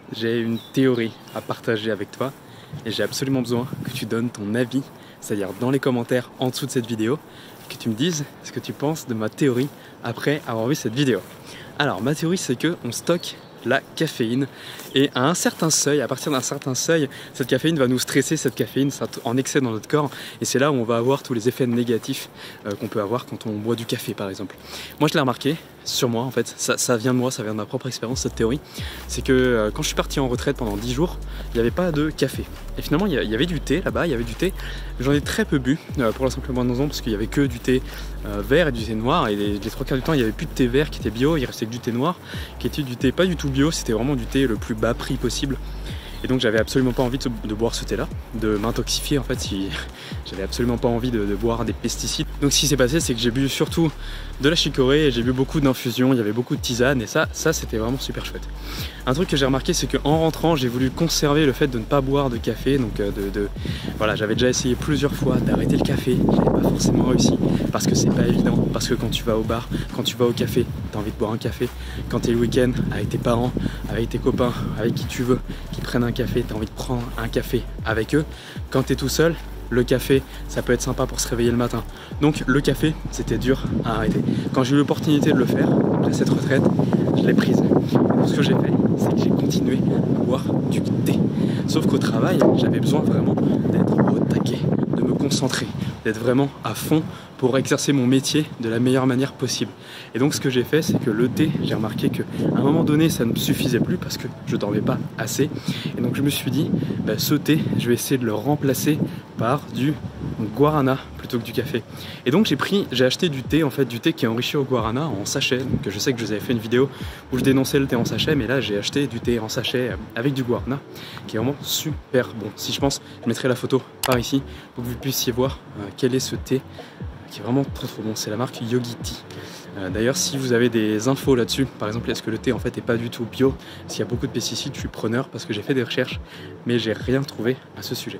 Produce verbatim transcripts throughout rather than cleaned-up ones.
j'ai une théorie à partager avec toi et j'ai absolument besoin que tu donnes ton avis, c'est-à-dire dans les commentaires en dessous de cette vidéo, que tu me dises ce que tu penses de ma théorie après avoir vu cette vidéo. Alors ma théorie, c'est que on stocke la caféine et à un certain seuil, à partir d'un certain seuil, cette caféine va nous stresser, cette caféine en excès dans notre corps, et c'est là où on va avoir tous les effets négatifs euh, qu'on peut avoir quand on boit du café par exemple. Moi je l'ai remarqué sur moi en fait, ça, ça vient de moi, ça vient de ma propre expérience cette théorie, c'est que euh, quand je suis parti en retraite pendant dix jours, il n'y avait pas de café. Et finalement il y avait du thé là-bas, il y avait du thé, j'en ai très peu bu euh, pour la simple bonne raison parce qu'il n'y avait que du thé euh, vert et du thé noir, et les, les trois quarts du temps il n'y avait plus de thé vert qui était bio, il restait que du thé noir qui était du thé pas du tout bio, c'était vraiment du thé le plus bas prix possible. Et donc j'avais absolument pas envie de, de boire ce thé là, de m'intoxifier en fait, si j'avais absolument pas envie de, de boire des pesticides. Donc ce qui s'est passé, c'est que j'ai bu surtout de la chicorée et j'ai bu beaucoup d'infusions, il y avait beaucoup de tisanes et ça, ça c'était vraiment super chouette. Un truc que j'ai remarqué, c'est qu'en rentrant, j'ai voulu conserver le fait de ne pas boire de café, donc de, de voilà, j'avais déjà essayé plusieurs fois d'arrêter le café, j'avais pas forcément réussi parce que c'est pas évident, parce que quand tu vas au bar, quand tu vas au café, t'as envie de boire un café, quand t'es le week-end avec tes parents, avec tes copains, avec qui tu veux, qui prennent un café, tu as envie de prendre un café avec eux. Quand tu es tout seul, le café, ça peut être sympa pour se réveiller le matin. Donc le café, c'était dur à arrêter. Quand j'ai eu l'opportunité de le faire, après cette retraite, je l'ai prise. Donc ce que j'ai fait, c'est que j'ai continué à boire du thé. Sauf qu'au travail, j'avais besoin vraiment d'être au taquet, de me concentrer, d'être vraiment à fond pour exercer mon métier de la meilleure manière possible. Et donc ce que j'ai fait, c'est que le thé, j'ai remarqué qu'à un moment donné, ça ne me suffisait plus parce que je dormais pas assez. Et donc je me suis dit, bah, ce thé, je vais essayer de le remplacer par du guarana plutôt que du café. Et donc j'ai pris, j'ai acheté du thé, en fait du thé qui est enrichi au guarana en sachet. Donc je sais que je vous avais fait une vidéo où je dénonçais le thé en sachet, mais là j'ai acheté du thé en sachet avec du guarana qui est vraiment super bon. Si je pense, je mettrai la photo par ici pour que vous puissiez voir euh, quel est ce thé qui est vraiment trop trop bon. C'est la marque Yogi Tea. Euh, D'ailleurs, si vous avez des infos là-dessus, par exemple, est-ce que le thé en fait est pas du tout bio, s'il y a beaucoup de pesticides, je suis preneur parce que j'ai fait des recherches, mais j'ai rien trouvé à ce sujet.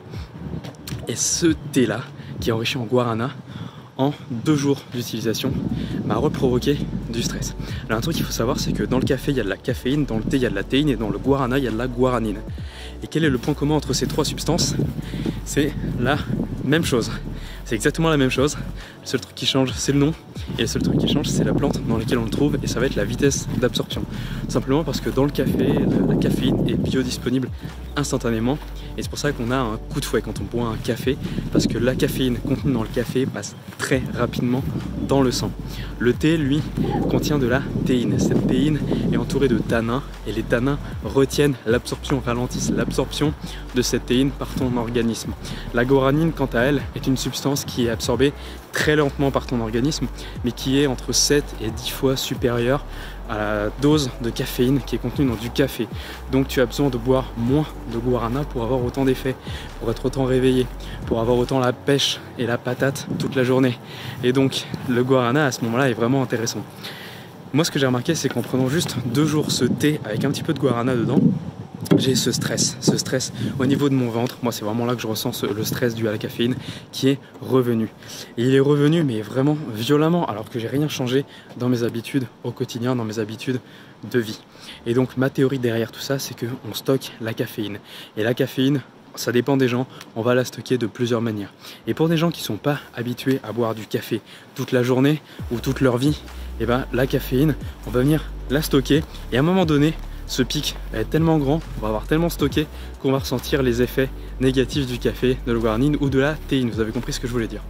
Et ce thé-là, qui est enrichi en guarana, en deux jours d'utilisation, m'a reprovoqué du stress. Alors un truc qu'il faut savoir, c'est que dans le café, il y a de la caféine, dans le thé, il y a de la théine, et dans le guarana, il y a de la guaranine. Et quel est le point commun entre ces trois substances? C'est la même chose. C'est exactement la même chose. Le seul truc qui change, c'est le nom. Et le seul truc qui change, c'est la plante dans laquelle on le trouve. Et ça va être la vitesse d'absorption. Simplement parce que dans le café, la caféine est biodisponible instantanément. Et c'est pour ça qu'on a un coup de fouet quand on boit un café. Parce que la caféine contenue dans le café passe très rapidement dans le sang. Le thé, lui, contient de la théine. Cette théine est entourée de tanins. Et les tanins retiennent l'absorption, ralentissent l'absorption de cette théine par ton organisme. La guaranine, quant à elle, est une substance qui est absorbée très lentement par ton organisme, mais qui est entre sept et dix fois supérieure à la dose de caféine qui est contenue dans du café. Donc tu as besoin de boire moins de guarana pour avoir autant d'effets, pour être autant réveillé, pour avoir autant la pêche et la patate toute la journée. Et donc le guarana à ce moment-là est vraiment intéressant. Moi ce que j'ai remarqué, c'est qu'en prenant juste deux jours ce thé avec un petit peu de guarana dedans, j'ai ce stress, ce stress au niveau de mon ventre. Moi c'est vraiment là que je ressens ce, le stress dû à la caféine qui est revenu. Et il est revenu mais vraiment violemment alors que j'ai rien changé dans mes habitudes au quotidien, dans mes habitudes de vie. Et donc ma théorie derrière tout ça, c'est qu'on stocke la caféine. Et la caféine, ça dépend des gens, on va la stocker de plusieurs manières. Et pour des gens qui ne sont pas habitués à boire du café toute la journée ou toute leur vie, et ben la caféine, on va venir la stocker et à un moment donné, ce pic va être tellement grand, on va avoir tellement stocké qu'on va ressentir les effets négatifs du café, de la guaranine ou de la théine. Vous avez compris ce que je voulais dire.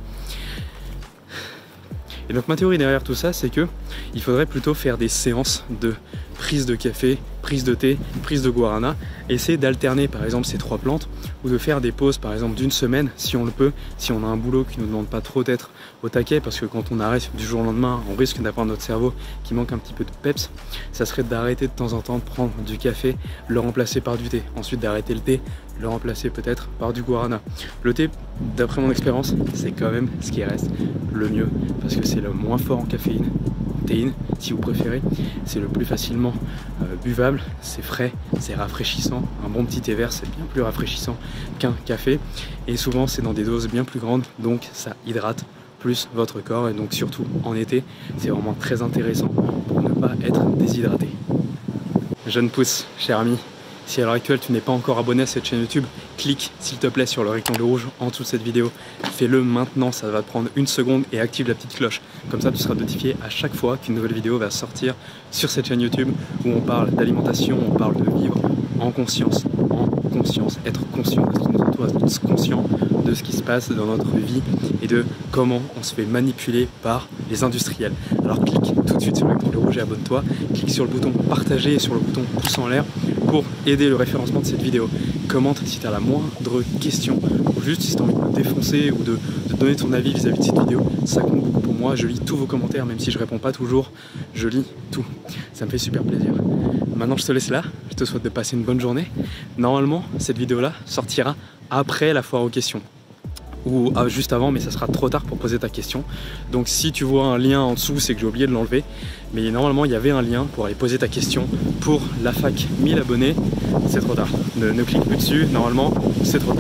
Et donc ma théorie derrière tout ça, c'est que il faudrait plutôt faire des séances de prise de café, prise de thé, prise de guarana, essayer d'alterner par exemple ces trois plantes ou de faire des pauses par exemple d'une semaine si on le peut, si on a un boulot qui ne nous demande pas trop d'être au taquet, parce que quand on arrête du jour au lendemain, on risque d'avoir notre cerveau qui manque un petit peu de peps. Ça serait d'arrêter de temps en temps de prendre du café, le remplacer par du thé, ensuite d'arrêter le thé, le remplacer peut-être par du guarana. Le thé, d'après mon expérience, c'est quand même ce qui reste le mieux parce que c'est le moins fort en caféine, théine si vous préférez, c'est le plus facilement euh, buvable, c'est frais, c'est rafraîchissant. Un bon petit thé vert, c'est bien plus rafraîchissant qu'un café et souvent c'est dans des doses bien plus grandes, donc ça hydrate plus votre corps et donc surtout en été, c'est vraiment très intéressant pour ne pas être déshydraté. Jeune pousse, cher ami, Si à l'heure actuelle tu n'es pas encore abonné à cette chaîne YouTube, clique s'il te plaît sur le rectangle rouge en dessous de cette vidéo. Fais-le maintenant, ça va te prendre une seconde et active la petite cloche. Comme ça tu seras notifié à chaque fois qu'une nouvelle vidéo va sortir sur cette chaîne YouTube où on parle d'alimentation, on parle de vivre en conscience, en conscience, être conscient de ce qui nous entoure, être conscient de ce qui se passe dans notre vie et de comment on se fait manipuler par les industriels. Alors clique tout de suite sur le rectangle rouge et abonne-toi, clique sur le bouton partager et sur le bouton pouce en l'air pour aider le référencement de cette vidéo. Commente si tu as la moindre question ou juste si tu as envie de me défoncer ou de, de donner ton avis vis-à-vis de cette vidéo, ça compte beaucoup pour moi. Je lis tous vos commentaires, même si je réponds pas toujours, je lis tout. Ça me fait super plaisir. Maintenant je te laisse là, je te souhaite de passer une bonne journée. Normalement cette vidéo là sortira après la foire aux questions ou ah, juste avant, mais ça sera trop tard pour poser ta question. Donc si tu vois un lien en dessous, c'est que j'ai oublié de l'enlever, mais normalement il y avait un lien pour aller poser ta question pour la fac mille abonnés. C'est trop tard, ne, ne clique plus dessus, normalement c'est trop tard.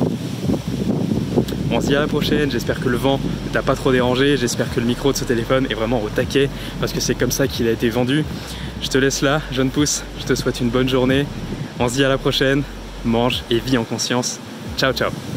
On se dit à la prochaine, j'espère que le vent ne t'a pas trop dérangé, j'espère que le micro de ce téléphone est vraiment au taquet parce que c'est comme ça qu'il a été vendu. Je te laisse là, jeune pouce, je te souhaite une bonne journée, on se dit à la prochaine, mange et vis en conscience. Ciao ciao.